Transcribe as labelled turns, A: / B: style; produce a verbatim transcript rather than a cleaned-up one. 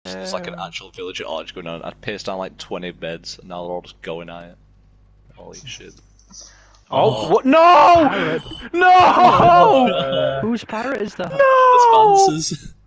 A: It's like an actual village at Arch going on. I'd pierced down like twenty beds, and now they're all just going at it. Holy shit.
B: Oh, oh. What? No!
C: Parrot.
B: No!
C: Uh, Whose parrot is that?
B: No!
A: Advances.